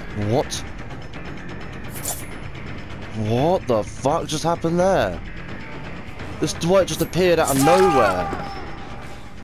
What? What the fuck just happened there? This Dwight just appeared out of nowhere.